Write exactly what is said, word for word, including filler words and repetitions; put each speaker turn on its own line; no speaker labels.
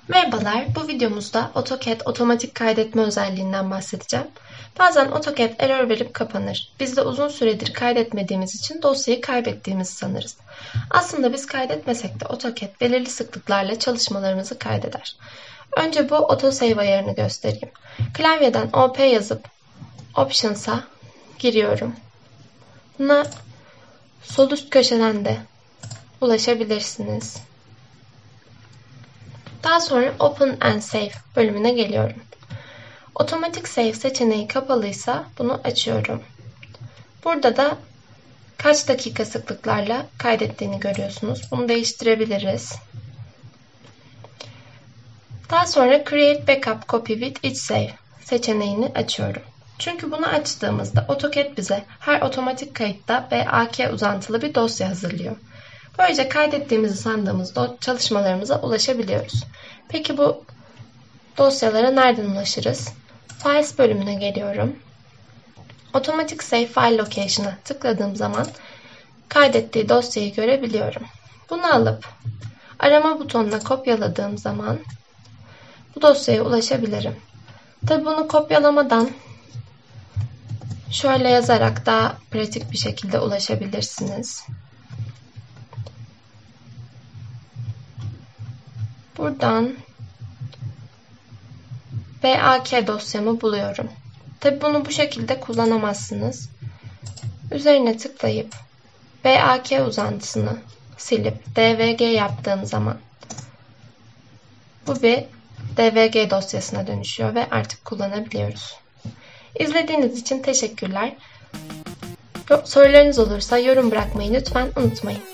Merhabalar, bu videomuzda AutoCAD otomatik kaydetme özelliğinden bahsedeceğim. Bazen AutoCAD error verip kapanır. Biz de uzun süredir kaydetmediğimiz için dosyayı kaybettiğimizi sanırız. Aslında biz kaydetmesek de AutoCAD belirli sıklıklarla çalışmalarımızı kaydeder. Önce bu autosave ayarını göstereyim. Klavyeden O P yazıp Options'a giriyorum. Buna sol üst köşeden de ulaşabilirsiniz. Daha sonra Open and Save bölümüne geliyorum. Otomatik Save seçeneği kapalıysa bunu açıyorum. Burada da kaç dakika sıklıklarla kaydettiğini görüyorsunuz. Bunu değiştirebiliriz. Daha sonra Create Backup Copy with each Save seçeneğini açıyorum. Çünkü bunu açtığımızda AutoCAD bize her otomatik kayıtta B A K uzantılı bir dosya hazırlıyor. Böylece kaydettiğimizi sandığımız çalışmalarımıza ulaşabiliyoruz. Peki bu dosyalara nereden ulaşırız? Files bölümüne geliyorum. Automatic Save File Location'a tıkladığım zaman kaydettiği dosyayı görebiliyorum. Bunu alıp arama butonuna kopyaladığım zaman bu dosyaya ulaşabilirim. Tabi bunu kopyalamadan şöyle yazarak daha pratik bir şekilde ulaşabilirsiniz. Buradan B A K dosyamı buluyorum. Tabi bunu bu şekilde kullanamazsınız. Üzerine tıklayıp B A K uzantısını silip D V G yaptığım zaman bu bir D V G dosyasına dönüşüyor ve artık kullanabiliyoruz. İzlediğiniz için teşekkürler. Sorularınız olursa yorum bırakmayı lütfen unutmayın.